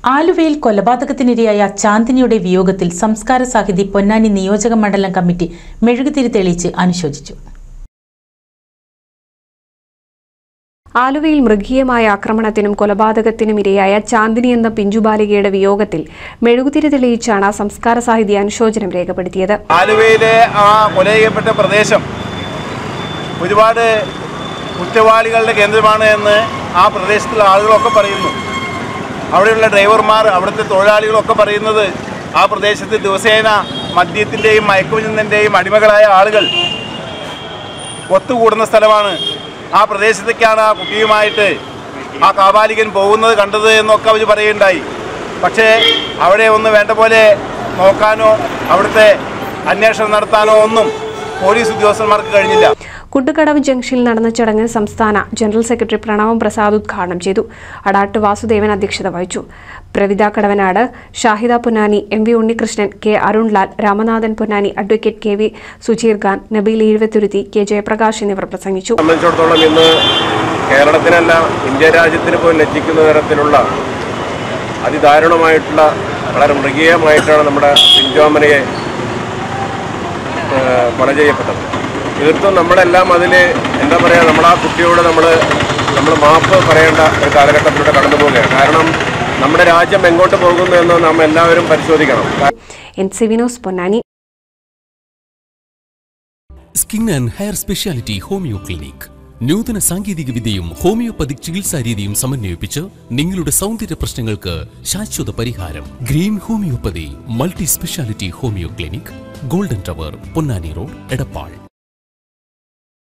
ആലുവയിൽ കൊലപാതകത്തിനിരയായ ചാന്ദിനിയുടെ വിയോഗത്തിൽ സംസ്കാര സാഹിതി പൊന്നാനി നിയോജക മണ്ഡലം കമ്മിറ്റി മെഴുകുതിരി തെളിയിച്ച് അനുശോചിച്ചു. ആലുവയിൽ മൃഗീയമായ ആക്രമണത്തിനും കൊലപാതകത്തിനും ഇരയായ ചാന്ദിനി എന്ന പിഞ്ചുബാലികയുടെ വിയോഗത്തിൽ മെഴുകുതിരി തെളിയിച്ചാണ് സംസ്കാര സാഹിതി അനുശോചനം രേഖപ്പെടുത്തിയത്. ആലുവയിലെ ആ കൊലയപ്പെട്ട പ്രദേശം ഒരുപാട് കുറ്റവാളികളുടെ കേന്ദ്രമാണ് എന്ന് ആ പ്രദേശത്തുള്ള ആളുകളൊക്കെ പറയുന്നു. അവിടെയുള്ള ഡ്രൈവർമാർ, അവിടുത്തെ തൊഴിലാളികളൊക്കെ പറയുന്നത് ആ പ്രദേശത്ത് ദിവസേന മദ്യത്തിൻ്റെയും മയക്കുമരുന്നിൻ്റെയും അടിമകളായ ആളുകൾ ഒത്തുകൂടുന്ന സ്ഥലമാണ്. ആ പ്രദേശത്തേക്കാണ് ആ കുട്ടിയുമായിട്ട് ആ കാബാലികൻ പോകുന്നത് കണ്ടത് എന്നൊക്കെ അവർ പറയുകയുണ്ടായി. പക്ഷേ അവിടെ ഒന്ന് വേണ്ട പോലെ നോക്കാനോ അവിടുത്തെ അന്വേഷണം നടത്താനോ ഒന്നും പോലീസ് ഉദ്യോഗസ്ഥന്മാർക്ക് കഴിഞ്ഞില്ല. കുണ്ടുകടവ് ജംഗ്ഷനിൽ നടന്ന ചടങ്ങ് സംസ്ഥാന ജനറൽ സെക്രട്ടറി പ്രണവം പ്രസാദ് ഉദ്ഘാടനം ചെയ്തു. അടാട്ട് വാസുദേവൻ അധ്യക്ഷത വഹിച്ചു. Pravitha Kadavanad, Shahida Ponnani, M V. Unnikrishnan, K. Arunlal, Ramanathan Ponnani, advocate K. V. Sujeer Khan, Nabeel Eezhavathuruthi, K. Jayaprakash എന്നിവർ പ്രസംഗിച്ചു. സംബന്ധിച്ചിടത്തോളം ഇന്ന് കേരളത്തിനല്ല ഇന്ത്യ രാജ്യത്തിന് പോലും ലജ്ജിക്കുന്ന തരത്തിലുള്ള അതിദാരുണമായിട്ടുള്ള വളരെ മൃഗീയമായിട്ടാണ് നമ്മുടെ പിഞ്ചോമനയെ കൊല ചെയ്യപ്പെട്ടത്. തീർത്തും നമ്മളെല്ലാം അതിൽ എന്താ പറയുക, നമ്മൾ ആ കുട്ടിയോട് നമ്മൾ മാപ്പ് പറയേണ്ട ഒരു കാലഘട്ടത്തിലൂടെ കടന്നു പോവുകയാണ്. കാരണം നമ്മുടെ രാജ്യം എങ്ങോട്ട് പോകുന്നു എന്ന് നാം എല്ലാവരും പരിശോധിക്കണം. NCV news Ponnani. Skin and hair speciality homeo clinic നൂതന സാങ്കേതിക വിദ്യയും ഹോമിയോപ്പതിക് ചികിത്സാ രീതിയും സമന്വയിപ്പിച്ച് നിങ്ങളുടെ സൗന്ദര്യ പ്രശ്നങ്ങൾക്ക് ശാശ്വത പരിഹാരം. Green homoeopathy multi speciality homeo clinic, golden tower, Ponnani road, Edappal.